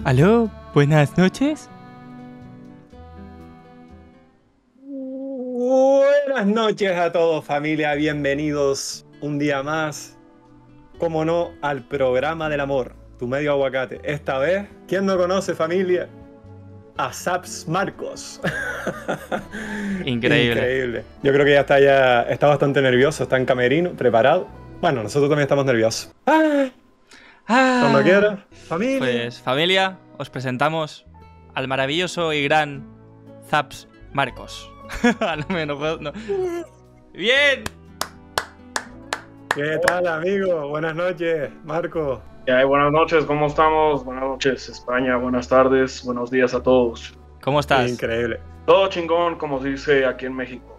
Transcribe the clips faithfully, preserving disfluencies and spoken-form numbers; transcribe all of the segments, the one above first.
Aló, buenas noches. Buenas noches a todos, familia. Bienvenidos un día más, como no, al programa del amor, tu medio aguacate. Esta vez, ¿quién no conoce, familia? A Saps Marcos. Increíble. Increíble. Yo creo que ya está, ya está bastante nervioso, está en camerino, preparado. Bueno, nosotros también estamos nerviosos. ¡Ah! Ah, Cuando quieras, familia. Pues familia, os presentamos al maravilloso y gran Saps Marcos. no, me- no puedo- no. Bien. ¿Qué tal, amigo? Buenas noches, Marco. Ya, buenas noches, ¿cómo estamos? Buenas noches, España, buenas tardes, buenos días a todos. ¿Cómo estás? Increíble. Todo chingón, como se dice aquí en México.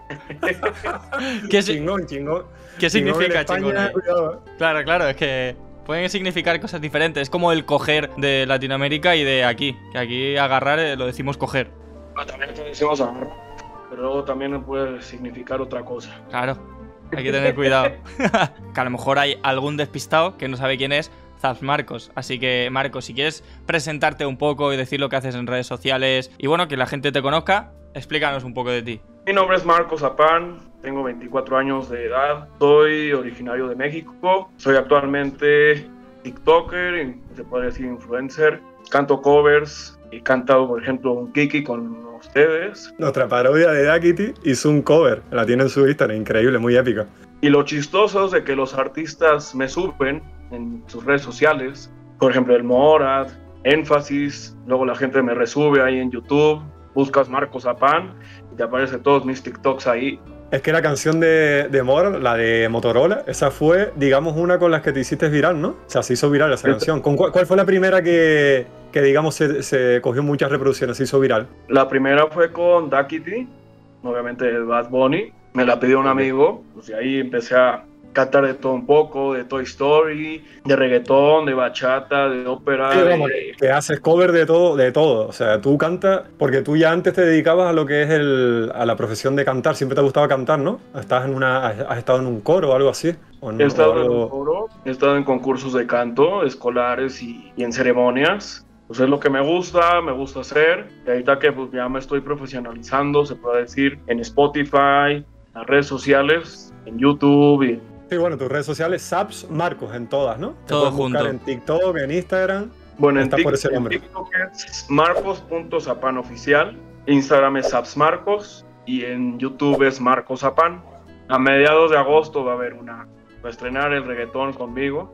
¿Qué, si- Chingón, chingón. ¿Qué Chingón significa en España, chingón ahí? cuidado. Claro, claro, es que pueden significar cosas diferentes. Es como el coger de Latinoamérica y de aquí. Que aquí agarrar eh, lo decimos coger. Ah, también te decimos agarrar, pero luego también puede significar otra cosa. Claro, hay que tener cuidado. Que a lo mejor hay algún despistado que no sabe quién es Saps Marcos. Así que, Marcos, si quieres presentarte un poco y decir lo que haces en redes sociales y bueno, que la gente te conozca, explícanos un poco de ti. Mi nombre es Marcos Zapán, tengo veinticuatro años de edad, soy originario de México, soy actualmente TikToker, y se puede decir influencer, canto covers y he cantado, por ejemplo, un Kiki con ustedes. Nuestra parodia de Duckity hizo un cover, la tiene en su Instagram, increíble, muy épica. Y lo chistoso es de que los artistas me suben en sus redes sociales, por ejemplo el Morad, Énfasis, luego la gente me resube ahí en YouTube, buscas Marcos Zapán y te aparecen todos mis TikToks ahí. Es que la canción de, de Mor, la de Motorola, esa fue, digamos, una con las que te hiciste viral, ¿no? O sea, se hizo viral esa canción. ¿Con cuál, cuál fue la primera que, que digamos, se, se cogió muchas reproducciones, se hizo viral? La primera fue con Duckity, obviamente el Bad Bunny, me la pidió un amigo, pues de ahí empecé a cantar de todo un poco, de Toy Story, de reggaetón, de bachata, de ópera. Sí, de- vamos, que haces cover de todo, de todo. O sea, tú cantas, porque tú ya antes te dedicabas a lo que es el, a la profesión de cantar. Siempre te gustaba cantar, ¿no? Estás en una, has estado en un coro o algo así. ¿O no? He estado O en algo- un coro, he estado en concursos de canto, escolares y, y en ceremonias. Pues es lo que me gusta, me gusta hacer. Y ahorita que pues, ya me estoy profesionalizando, se puede decir, en Spotify, en las redes sociales, en YouTube y Sí, bueno, tus redes sociales, Saps Marcos, en todas, ¿no? Te Todo puedes buscar junto. en TikTok, en Instagram. bueno, en, Está Tik- por ese en nombre. TikTok es marcos.zapan oficial, Instagram es sapsmarcos y en YouTube es Marcos Zapan. A mediados de agosto va a haber una, va a estrenar el reggaetón conmigo.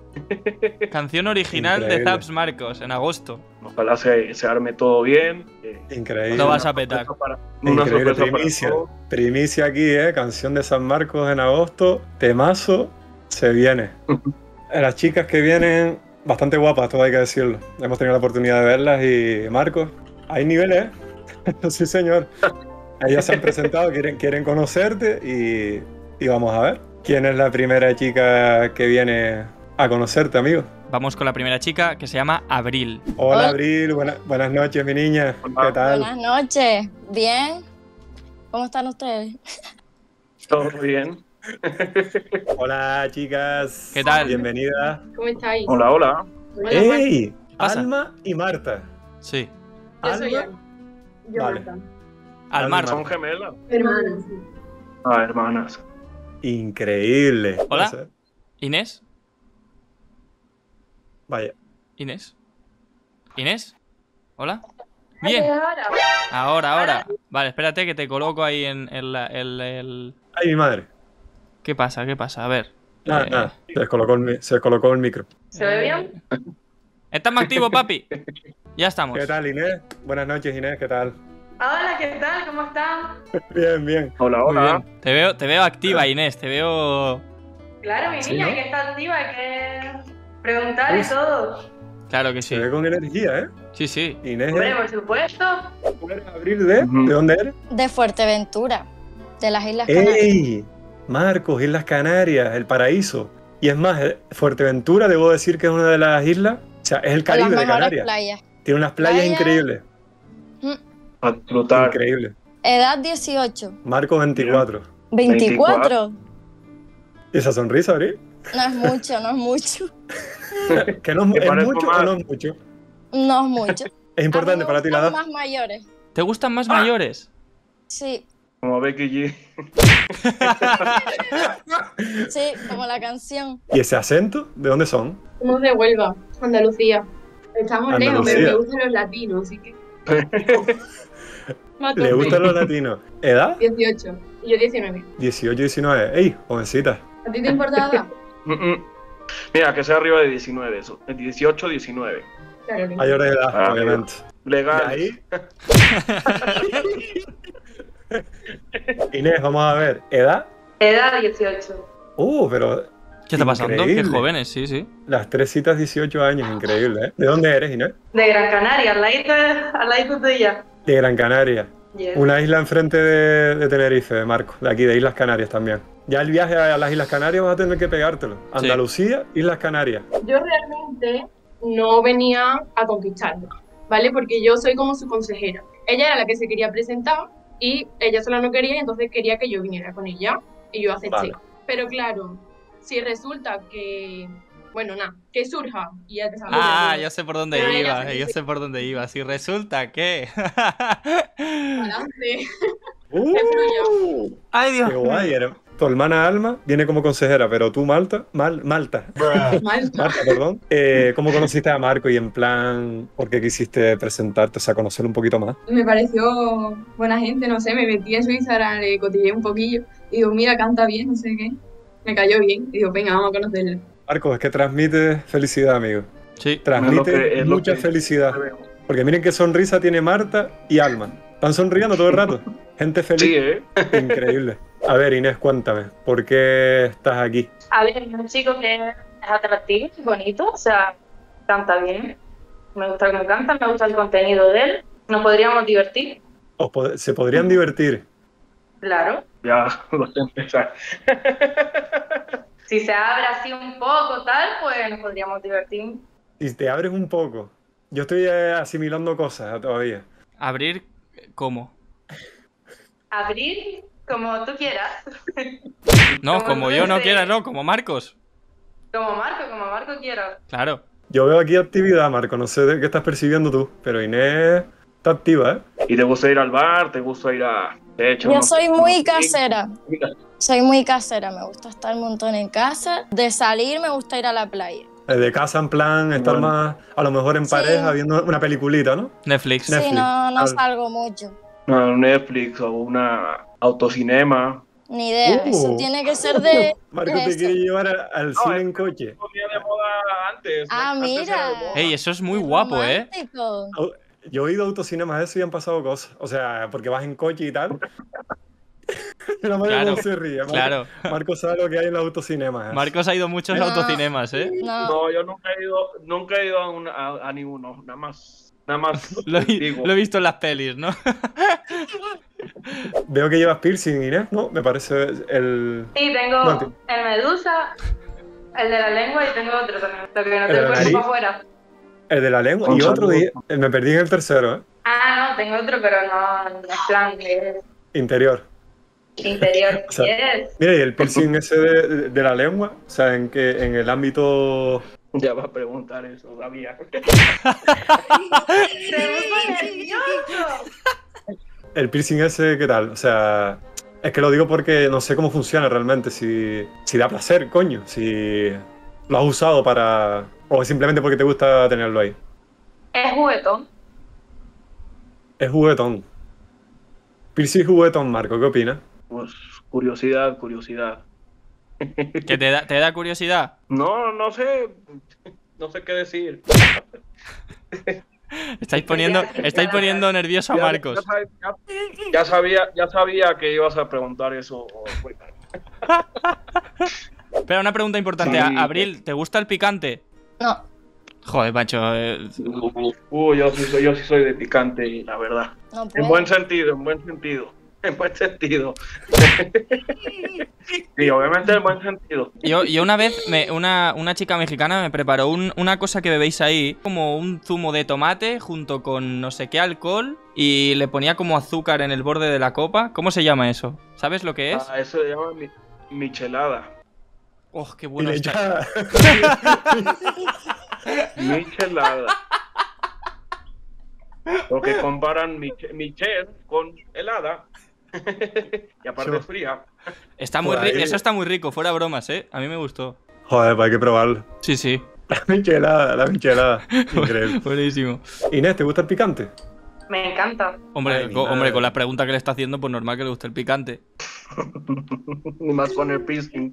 Canción original Increíble. de Saps Marcos en agosto. Ojalá se, se arme todo bien. eh, Increíble. Lo vas una a petar. sorpresa para- una Increíble, sorpresa para primicia. todos. Primicia aquí, ¿eh? Canción de San Marcos en agosto. Temazo, se viene. Las chicas que vienen, bastante guapas, todo hay que decirlo. Hemos tenido la oportunidad de verlas y Marcos, hay niveles, ¿eh? Sí, señor. Ellas se han presentado, quieren, quieren conocerte y, y vamos a ver. ¿Quién es la primera chica que viene a conocerte, amigo? Vamos con la primera chica que se llama Abril. Hola, Hola. Abril, buena- buenas noches, mi niña. Hola. ¿Qué tal? Buenas noches, ¿bien? ¿Cómo están ustedes? Todo bien. Hola, chicas. ¿Qué tal? Bienvenidas. ¿Cómo estáis? Hola, hola. Hola, ¡Ey! pasa? Alma y Marta. Sí. Yo soy Alma. Alma. Yo Vale. Marta. Al mar. Son gemelas. Hermanas. Ah, hermanas. Increíble. Hola. Puede ser. Inés. Vaya. Inés. Inés. Hola. Bien. Ahora. Ahora, ahora. Vale, espérate que te coloco ahí en el... el- el- Ay, mi madre. ¿Qué pasa? ¿Qué pasa? A ver. Nada, Eh, nada. Se descolocó el, mi- se descolocó el micro. ¿Se ve bien? ¿Estás más activo, papi? Ya estamos. ¿Qué tal, Inés? Buenas noches, Inés. ¿Qué tal? Hola, ¿qué tal? ¿Cómo están? Bien, bien. Hola, Muy hola. bien. Te veo, te veo activa, Inés. Te veo... Claro, mi Sí, niña ¿no? que está activa, hay que preguntar y Uf. todo. Claro que sí. Se ve con energía, ¿eh? Sí, sí. Inés, Hombre, por supuesto. ¿tú eres Abril de? Ujú. ¿De dónde eres? De Fuerteventura, de las Islas Canarias. ¡Ey! Marcos, Islas Canarias, el paraíso. Y es más, eh, Fuerteventura, debo decir que es una de las islas, o sea, es el Con las Caribe de mejores Canarias. playas. Tiene unas playas Playa. increíbles. A disfrutar. Increíble. Edad dieciocho. Marcos veinticuatro. veinticuatro. ¿Y esa sonrisa, Abril? No es mucho, no es mucho. ¿Que no es, ¿Te es parezco mucho más? o no es mucho? No es mucho. Es importante A mí me para ti la edad. gustan más mayores. ¿Te gustan más mayores? Sí, Como Becky G. sí, como la canción. ¿Y ese acento? ¿De dónde son? Somos de Huelva, Andalucía. Estamos lejos, Andalucía. pero me gustan los latinos, así que. Mato. ¿Le gustan los latinos? ¿Edad? dieciocho. Y yo diecinueve. dieciocho, diecinueve. ¡Ey, jovencita! ¿A ti te importa la edad? Mm, mm. Mira, que sea arriba de diecinueve, eso. dieciocho, diecinueve. Claro, no. Mayores de edad, Ah, obviamente. Legal. De ahí. Inés, vamos a ver. ¿Edad? Edad dieciocho. Uh, pero ¿Qué está pasando? Qué Increíble. jóvenes, sí, sí. las tres citas dieciocho años, increíble, ¿eh? ¿De dónde eres, Inés? De Gran Canaria, al ladito, al ladito tuya. De Gran Canaria. Yes. Una isla enfrente de, de Tenerife, de Marco, de aquí, de Islas Canarias también. Ya el viaje a las Islas Canarias vas a tener que pegártelo. Andalucía, Islas Canarias. Yo realmente no venía a conquistarlo, ¿vale? Porque yo soy como su consejera. Ella era la que se quería presentar y ella sola no quería, y entonces quería que yo viniera con ella y yo acepté. Vale. Pero claro, si resulta que, bueno, nada, que surja y ya te sabes. Ah, ya sé por dónde Pero iba, ella- yo sé por dónde iba. Si resulta que... Adelante. ¡Uh! Ay, Dios ¡Qué guay! Eres- Tu hermana Alma viene como consejera, pero tú, Malta, Mal, Malta, Malta. Marta, perdón. Eh, ¿Cómo conociste a Marco y en plan, por qué quisiste presentarte, o sea, conocerlo un poquito más? Me pareció buena gente, no sé, me metí en su Instagram, le cotilleé un poquillo y digo, mira, canta bien, no sé qué. Me cayó bien y digo, venga, vamos a conocerle. Marco, es que transmite felicidad, amigo. Sí. Transmite Es lo que- es lo mucha que- felicidad. Porque miren qué sonrisa tiene Marta y Alma. Están sonriendo todo el rato. Gente feliz. Sí, ¿eh? Increíble. A ver, Inés, cuéntame, ¿por qué estás aquí? A ver, es un chico que es atractivo, es bonito, o sea, canta bien. Me gusta cómo canta, me gusta el contenido de él. Nos podríamos divertir, Os pod- ¿Se podrían divertir? claro. Ya, vas a empezar. Si se abre así un poco, tal, pues nos podríamos divertir. Si te abres un poco. Yo estoy eh, asimilando cosas todavía. Abrir, ¿cómo? Abrir como tú quieras. No, Como como tú yo no desees. quiera, no, como Marcos. Como Marco, como Marco quiera. Claro. Yo veo aquí actividad, Marco, no sé de qué estás percibiendo tú, pero Inés está activa, ¿eh? ¿Y te gusta ir al bar? ¿Te gusta ir a...? De hecho, Yo no- soy no- muy casera. Soy muy casera, me gusta estar un montón en casa. De salir me gusta ir a la playa. Eh, De casa, en plan, estar Bueno. más, a lo mejor en Sí. pareja, viendo una peliculita, ¿no? Netflix. Netflix. Sí, no, no Al- salgo mucho. No, Netflix o una autocinema. Ni idea. Uh. Eso tiene que ser de. Marco de te esto. quiere llevar a- al No, cine es- en coche. Ponía de moda antes. Ah, antes mira. era de moda. Ey, eso es muy Qué guapo, ¿eh? romántico. Au- Yo he ido a autocinemas de eso y han pasado cosas. O sea, porque vas en coche y tal. La manera Claro, como se ríe. Marco, Claro. Marco sabe lo que hay en los autocinemas. ¿eh? Marcos ha ido a muchos No. autocinemas, ¿eh? No, No, yo nunca he ido, nunca he ido a, una- a, a ninguno. Nada más. Nada más. Lo, he- digo. lo he visto en las pelis, ¿no? Veo que llevas piercing, Inés, ¿no? Me parece el... Sí, tengo No, tío. el medusa, el de la lengua y tengo otro también. Lo que no ¿El de te la cuerpo nariz? para afuera. el de la lengua. Un Y otro saludo. día... Me perdí en el tercero, ¿eh? Ah, no, tengo otro, pero no, no es plan de Interior. interior. O sea, Yes. Mira, y el piercing ese de, de- de la lengua, o sea, en que en el ámbito... Ya va a preguntar eso, sabía. ¡Se puso nervioso! El piercing ese, ¿qué tal? O sea, es que lo digo porque no sé cómo funciona realmente, si, si da placer, coño, si lo has usado para... o simplemente porque te gusta tenerlo ahí. Es juguetón. Es juguetón. Piercing juguetón, Marco, ¿qué opinas? Pues curiosidad, curiosidad. ¿Que te da, te da curiosidad? No, no sé. No sé qué decir. Estáis poniendo, estáis poniendo nervioso a Ya- Marcos. Ya, sab- ya- ya sabía, ya sabía que ibas a preguntar eso. Espera, una pregunta importante. Sí. Abril, ¿te gusta el picante? no. Joder, macho. eh, Uh, yo sí soy, yo sí soy de picante, la verdad. No En puedo. buen sentido, en buen sentido. En buen sentido. Sí, obviamente en buen sentido. Yo, yo una vez, me- una, una chica mexicana me preparó un- una cosa que bebéis ahí, como un zumo de tomate junto con no sé qué alcohol y le ponía como azúcar en el borde de la copa. ¿Cómo se llama eso? ¿Sabes lo que es? Ah, eso se llama mi- michelada. ¡Oh, qué Y bueno le está! echa- Michelada. Porque comparan Mich- Michelle con helada. Y aparte es fría. Está muy Por ri- ahí. Eso está muy rico, fuera bromas, ¿eh? A mí me gustó. Joder, pues hay que probarlo. Sí, sí. La michelada, la michelada. Increíble. Buenísimo. Inés, ¿te gusta el picante? Me encanta. Hombre, Ay, mi co- hombre, madre. con la pregunta que le está haciendo, pues normal que le guste el picante. Ni más con el piercing.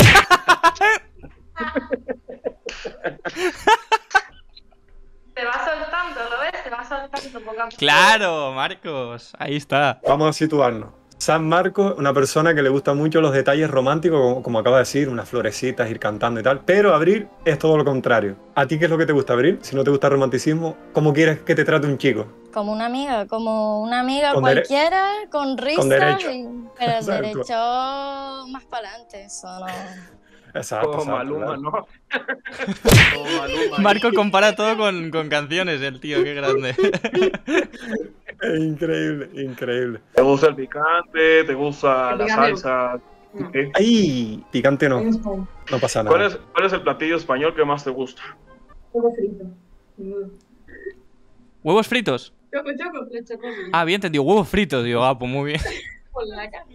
Se va soltando, ¿lo ves? Se va soltando poco a poco. ¡Claro, Marcos! Ahí está. Vamos a situarnos. San Marcos, una persona que le gustan mucho los detalles románticos, como, como acaba de decir, unas florecitas, ir cantando y tal. Pero Abril es todo lo contrario. ¿A ti qué es lo que te gusta, Abril? Si no te gusta el romanticismo, ¿cómo quieres que te trate un chico? Como una amiga, como una amiga Con dere- cualquiera, con risas. derecho. y- Pero el Exacto. derecho más para adelante, eso no. Exacto, Como exacto, Maluma, claro. ¿no? Como Maluma. Marco compara todo con, con canciones, el tío, qué grande. Es increíble, increíble. ¿Te gusta el picante? ¿Te gusta El la picante. salsa? No. ¿Qué? ¡Ay! Picante no, Un no pasa ¿Cuál nada. es, ¿Cuál es el platillo español que más te gusta? poco frito. Mm. ¿Huevos fritos? Choco, choco, le choco. Ah, bien entendido, huevos fritos. Digo, ah, pues muy bien. Por la cara.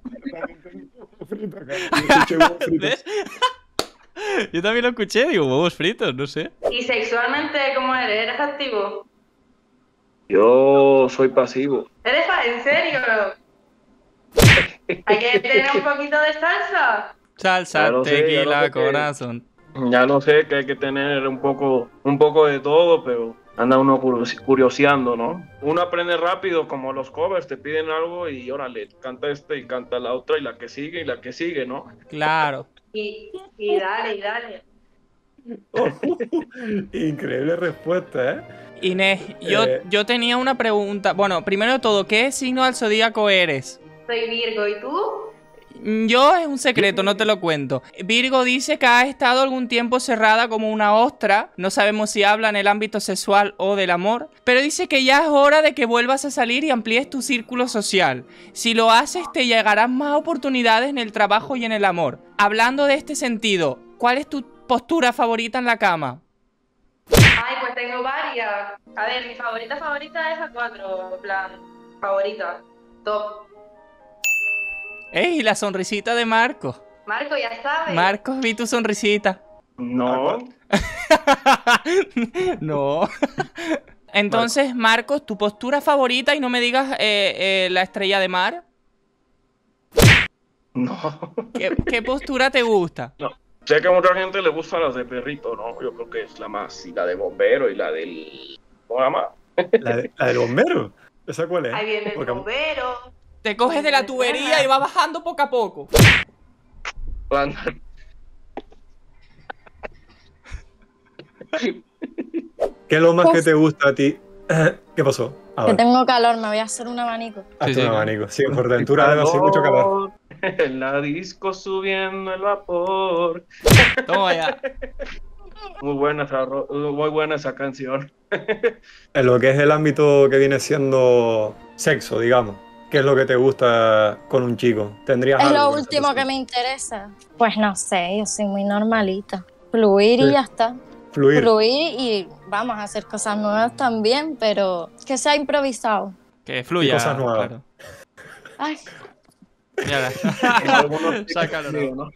¿Ves? Yo también lo escuché, digo, huevos fritos, no sé. ¿Y sexualmente cómo eres? ¿Eres activo? Yo soy pasivo. ¿Eres pa- en serio? Hay que tener un poquito de salsa. Salsa, Ya lo sé, ya tequila, lo sé que- corazón. Ya lo sé que hay que tener un poco, un poco de todo, pero anda uno curiosi- curioseando, ¿no? Uno aprende rápido, como los covers, te piden algo y órale, canta este y canta la otra y la que sigue y la que sigue, ¿no? Claro. Y, y dale, y dale. Increíble respuesta, ¿eh? Inés, yo, Eh. yo tenía una pregunta. Bueno, primero de todo, ¿qué signo del zodíaco eres? Soy Virgo, ¿y tú? Mm, Yo es un secreto, no te lo cuento. Virgo dice que ha estado algún tiempo cerrada como una ostra. No sabemos si habla en el ámbito sexual o del amor. Pero dice que ya es hora de que vuelvas a salir y amplíes tu círculo social. Si lo haces, te llegarán más oportunidades en el trabajo y en el amor. Hablando de este sentido, ¿cuál es tu postura favorita en la cama? Ay, pues tengo varias. A ver, mi favorita favorita es a cuatro, en plan, favorita, top. ¡Ey! La sonrisita de Marcos. Marco, ya sabes. Marcos, vi tu sonrisita. No, No. Entonces, Marcos, tu postura favorita y no me digas eh, eh, la estrella de mar. no. ¿Qué, qué postura te gusta? Sé que a mucha gente le gustan las de perrito, ¿no? Yo creo que es la más, y la de bombero y la del... ¿Cómo se llama? La, de- la del bombero. ¿Esa cuál es? Ahí viene el Porque- bombero. Te coges de la tubería y va bajando poco a poco. ¿Qué es lo más que te gusta a ti? ¿Qué pasó? A Que ver, tengo calor, me voy a hacer un abanico. hazte Sí, sí, un claro. abanico. Sí, por Ventura debe hacer mucho calor. En la disco subiendo el vapor. Toma ya. Muy buena esa, ro- muy buena esa canción. En lo que es el ámbito que viene siendo sexo, digamos. ¿Qué es lo que te gusta con un chico? ¿Tendrías Es algo lo con esa último que persona? me interesa. Pues no sé, yo soy muy normalita. Fluir y Sí. ya está. Fluir. Fluir y vamos a hacer cosas nuevas también, pero que sea improvisado. Que fluya. Y cosas nuevas. Claro. Ay, Ya Algunos Sácalo, ¿no? ¿no?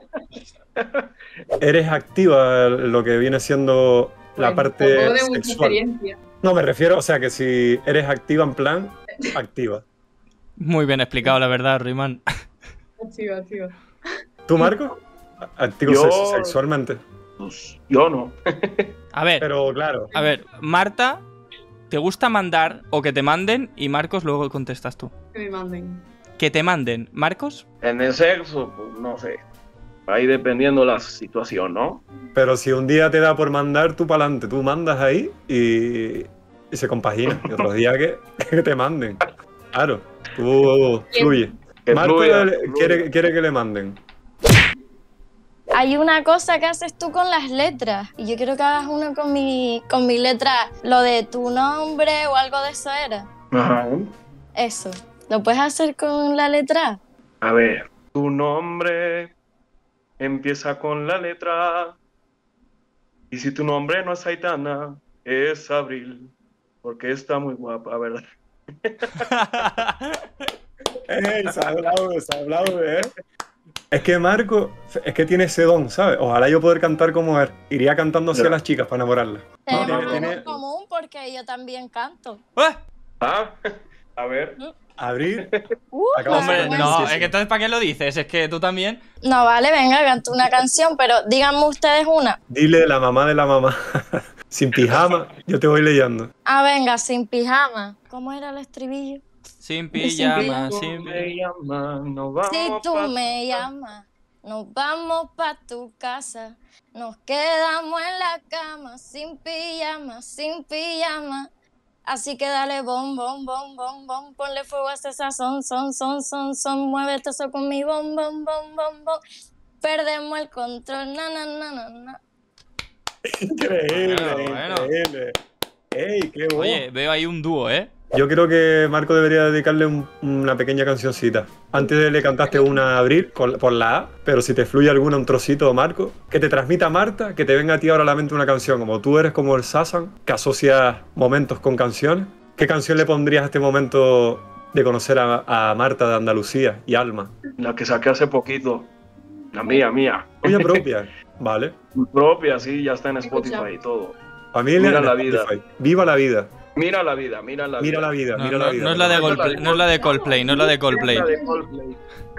¿Eres activa en lo que viene siendo la Pues, parte tampoco de mucha sexual? experiencia. No, me refiero, o sea, que si eres activa en plan, activa. Muy bien explicado, la verdad, Rimán. Activa, activa. ¿Tú, Marco? Activo Yo- sex- sexualmente. Pues yo no. A ver, Pero claro, a ver, Marta, ¿te gusta mandar o que te manden? Y Marcos, luego contestas tú. Que me manden. Que te manden. ¿Marcos? En el sexo, pues no sé. Ahí dependiendo la situación, ¿no? pero si un día te da por mandar, tú para adelante, tú mandas ahí y, y se compagina. Y otros días que, que te manden. Claro, tú fluye. Que Marco fluya, le- fluya. quiere, quiere que le manden. hay una cosa que haces tú con las letras y yo quiero que hagas uno con mi, con mi letra, lo de tu nombre o algo de eso era. Ajá. Eso. ¿Lo puedes hacer con la letra? A ver, tu nombre empieza con la letra. Y si tu nombre no es Aitana, es Abril. porque está muy guapa, ¿verdad? ¡Ey! Se ha hablado, se ha hablado, ¿eh? Es que Marco, es que tiene ese don, ¿sabes? Ojalá yo poder cantar como él. Iría cantando así a las chicas para enamorarlas. Tenemos tiene- algo tiene- en común porque yo también canto. ¡Eh! Ah, a ver. Abril. Uh, Acabo de Hombre, ser no, buenísimo. es que entonces ¿para qué lo dices? Es que tú también. No, vale, venga, canto una canción, pero díganme ustedes una. Dile la mamá de la mamá. Sin pijama, yo te voy leyendo. Ah, venga, sin pijama. ¿Cómo era el estribillo? Sin pijama, Tú sin me llamas, nos vamos Si tú pa- me llamas, nos vamos pa' tu casa. Nos quedamos en la cama, sin pijama, sin pijama. Así que dale bom, bom, bom, bom, bom. Ponle fuego a ese sazón, son, son, son, son. Muévete eso con mi bom, bom, bom, bom, bom. Perdemos el control, na, na, na, na, na. Increíble, Bueno, bueno. increíble. ¡Ey, qué bueno! Oye, veo ahí un dúo, ¿eh? Yo creo que Marco debería dedicarle un- una pequeña cancioncita. Antes le cantaste una a Abril con- por la A, pero si te fluye alguna, un trocito, Marco, que te transmita Marta, que te venga a ti ahora a la mente una canción, como tú eres como el Sasan, que asocias momentos con canciones. ¿Qué canción le pondrías a este momento de conocer a, a Marta de Andalucía y Alma? La que saqué hace poquito. La mía, mía. Tuya propia, ¿vale? Mi propia, sí, ya está en Escucha. Spotify y todo. Familia, Mira en la vida. Spotify. Viva la vida, Mira la vida, mira la mira vida. la vida, No, mira no- la vida. no es la de perdón. Coldplay, no es la de Coldplay, no es la de Coldplay. La de Coldplay.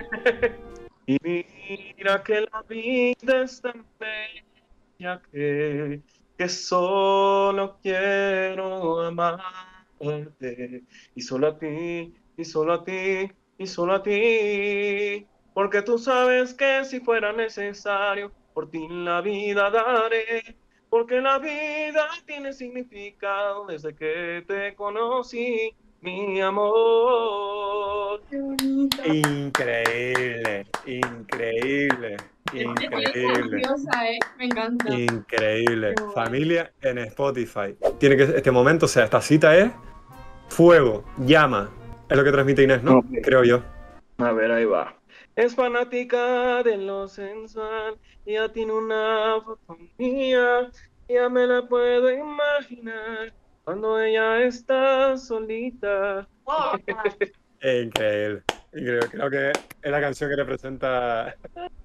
Y mira que la vida es tan bella que, que solo quiero amarte. Y solo a ti, y solo a ti, y solo a ti. Porque tú sabes que si fuera necesario, por ti la vida daré. Porque la vida tiene significado desde que te conocí, mi amor. Increíble, increíble, Increíble. increíble. Preciosa, ¿eh? Me encanta. Increíble. Qué guay. Familia en Spotify. Tiene que este momento, o sea, esta cita es fuego, llama. Es lo que transmite Inés, ¿no? Ok. Creo yo. A ver, ahí va. Es fanática de lo sensual, ya tiene una foto mía, ya me la puedo imaginar cuando ella está solita. Es increíble. Increíble. Creo que es la canción que representa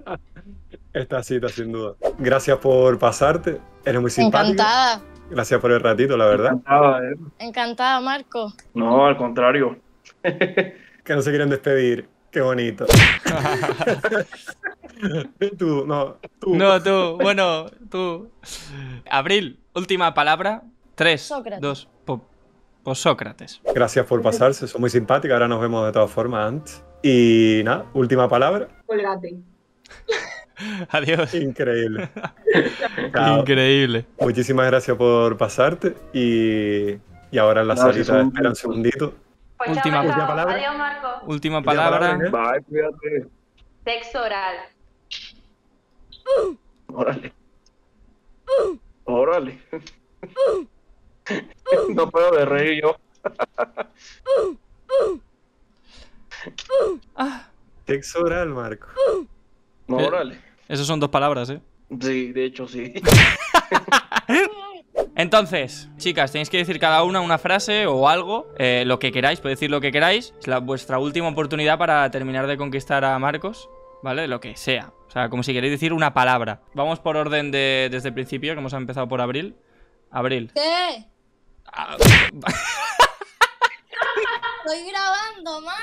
esta cita, sin duda. Gracias por pasarte. Eres muy simpática. Encantada, Gracias por el ratito, la verdad. Encantada, ¿eh? encantada, Marco. No, al contrario. Que no se quieren despedir. Qué bonito. Tú, no, tú. No, tú, bueno, tú. Abril, última palabra. Tres, Sócrates. dos, po- pues Sócrates. Gracias por pasarse, son muy simpáticas. Ahora nos vemos de todas formas antes. Y nada, última palabra. Colgate. Adiós. Increíble. Chao. Increíble. Muchísimas gracias por pasarte. Y, y ahora en la Gracias, salita, un espera un gusto. segundito. Pues Última- chao, última chao. palabra. Adiós, Marco. Última Última palabra, palabra. Inés. Bye, cuídate. Sexo oral. Órale. Órale. No puedo de reír yo. Ah, Sexo oral, Marco. No, Eh. órale. esas son dos palabras, ¿eh? Sí, de hecho sí. Entonces, chicas, tenéis que decir cada una una frase o algo, eh, lo que queráis, podéis decir lo que queráis. Es la, vuestra última oportunidad para terminar de conquistar a Marcos, ¿vale? Lo que sea. O sea, como si queréis decir una palabra. Vamos por orden de, desde el principio, que hemos empezado por Abril. Abril. ¿Qué? Ah, Estoy grabando, ma.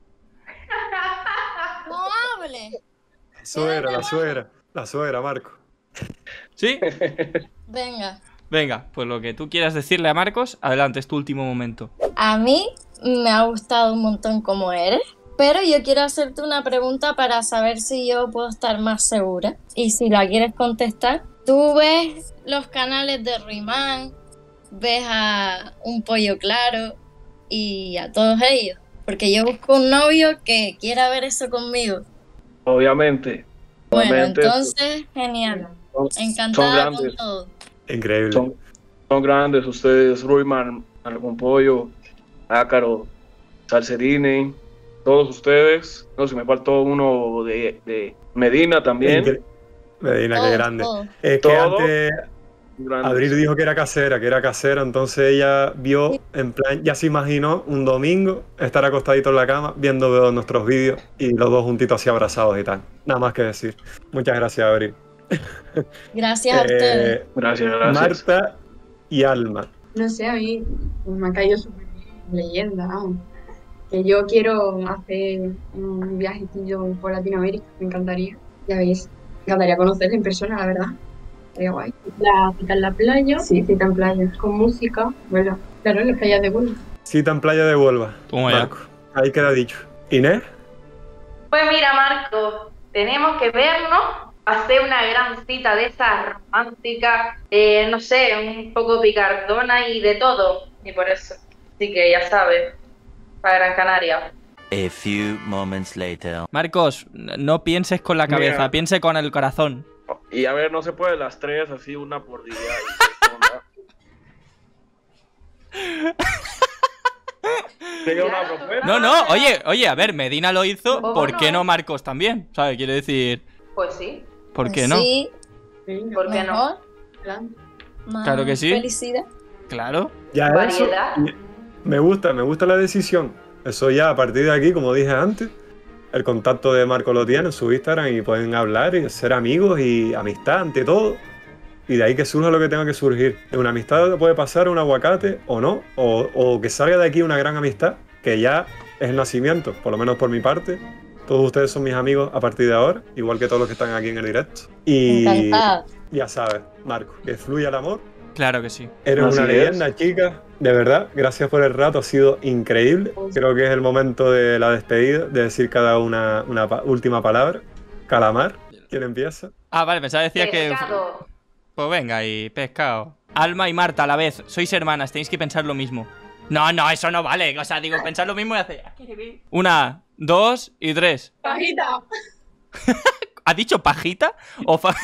No hable. La suegra, la suegra. La suegra, Marco. ¿Sí? Venga. Venga, pues lo que tú quieras decirle a Marcos, adelante, es tu último momento. A mí me ha gustado un montón como eres, pero yo quiero hacerte una pregunta para saber si yo puedo estar más segura. Y si la quieres contestar, tú ves los canales de Ruimán, ves a Un Pollo Claro y a todos ellos. Porque yo busco un novio que quiera ver eso conmigo. Obviamente. Bueno, Obviamente, entonces, genial. son, son Encantada con grandes. todo. Increíble. Son, son grandes ustedes, Ruiman, Algún Pollo, Ácaro, Salcerine, todos ustedes. No, si me faltó uno de, de Medina también. Incre- Medina, qué Todo, grande. todo. Es que Todo. antes, Grandes. Abril dijo que era casera, que era casera, entonces ella vio, en plan, ya se imaginó un domingo estar acostadito en la cama viendo nuestros vídeos y los dos juntitos así abrazados y tal. Nada más que decir. Muchas gracias, Abril. Gracias a ustedes. Eh, Gracias, gracias. Marta y Alma. No sé, a mí me ha caído súper bien, leyenda, vamos. Que yo quiero hacer un viajecillo por Latinoamérica, me encantaría. Ya veis, me encantaría conocerla en persona, la verdad. Sería guay. La cita en la playa. Sí, cita en playa. Con música, bueno, claro, en las playas de Huelva. Cita en Playa de Huelva. Toma ya. Marco. Ahí queda dicho. ¿Inés? Pues mira, Marco, tenemos que vernos, hacer una gran cita de esas románticas, eh, no sé, un poco picardona y de todo. Y por eso, así que ya sabes, para Gran Canaria. A few moments later. Marcos, no pienses con la cabeza, Mira. piense con el corazón. Y a ver, no se puede las tres, así una por día. ¿Tenga una propuesta? No, no, oye, oye, a ver, Medina lo hizo, ¿Cómo ¿por qué no? no Marcos también? ¿Sabes? Quiere decir, Pues sí, ¿por qué no? Sí, Venga, ¿por qué no? mejor, adelante. más Claro que sí. felicidad. Claro. Ya Variedad. eso, me gusta, me gusta la decisión. Eso ya a partir de aquí, como dije antes, el contacto de Marco lo tiene en su Instagram y pueden hablar y ser amigos y amistad ante todo. Y de ahí que surja lo que tenga que surgir. De una amistad puede pasar un aguacate o no, o, o que salga de aquí una gran amistad, que ya es el nacimiento, por lo menos por mi parte. Todos ustedes son mis amigos a partir de ahora, igual que todos los que están aquí en el directo. Y Encantada. ya sabes, Marco, que fluya el amor. Claro que sí. Eres Así una es. leyenda, chica. De verdad, gracias por el rato, ha sido increíble. Creo que es el momento de la despedida, de decir cada una una pa- última palabra. Calamar, ¿quién empieza? Ah, vale, pensaba decía que... Pescado. Pues venga, y pescado. Alma y Marta a la vez, sois hermanas, tenéis que pensar lo mismo. No, no, eso no vale. O sea, digo, pensar lo mismo y hacer... Una, dos y tres. ¡Pajita! ¿Ha dicho pajita? O fa...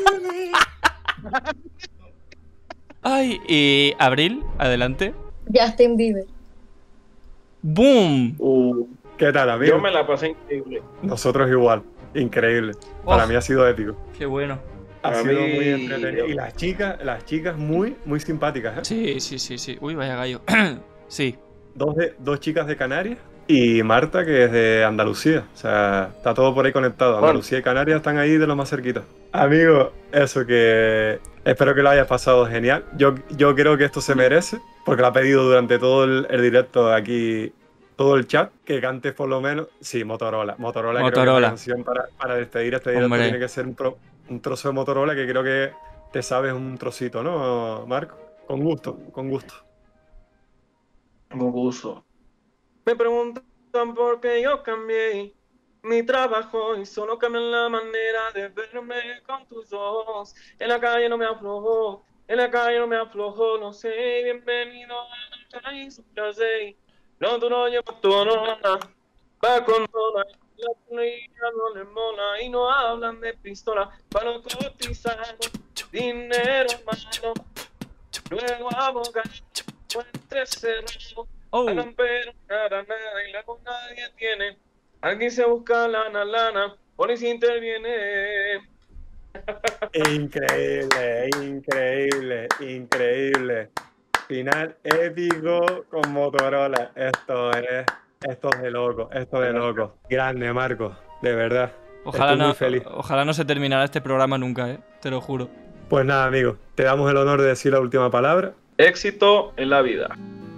Ay, y Abril, adelante. Justin Bieber. ¡Boom! Uh, ¿Qué tal, amigo? yo me la pasé increíble. Nosotros igual. Increíble. Para Oh. mí ha sido épico. Qué bueno. Ha Para sido mí- muy entretenido. Y las chicas, las chicas muy, muy simpáticas, ¿eh? Sí, sí, sí, sí. Uy, vaya gallo. Sí. Dos, de, dos chicas de Canarias y Marta, que es de Andalucía. O sea, está todo por ahí conectado. Bueno. Andalucía y Canarias están ahí de los más cerquitos. Amigo, eso que... Espero que lo hayas pasado genial. Yo, yo creo que esto se merece, porque lo ha pedido durante todo el, el directo aquí, todo el chat, que cantes por lo menos... Sí, Motorola. Motorola, creo que es Motorola. la canción para, para despedir este directo. Hombre. Tiene que ser un, tro- un trozo de Motorola, que creo que te sabes un trocito, ¿no, Marco? Con gusto, con gusto. Con gusto. Me preguntan por qué yo cambié mi trabajo y solo cambian la manera de verme con tus ojos. En la calle no me aflojo, en la calle no me aflojo, no sé. Bienvenido a la paraíso, ya sé. No, tú no llevas tu nona, va con toda. La policía no le mola y no hablan de pistola. Para los cotizados, dinero en mano, luego abogado, entre cerrado. Oh. Hagan pero nada, nada y luego nadie tiene. Alguien se busca lana, lana, policía interviene. Increíble, increíble, increíble. Final épico con Motorola. Esto es, esto es de loco, esto es de loco. Grande, Marco, de verdad. Ojalá Estoy muy no, feliz. ojalá no se terminara este programa nunca, eh. Te lo juro. Pues nada, amigo, te damos el honor de decir la última palabra. Éxito en la vida.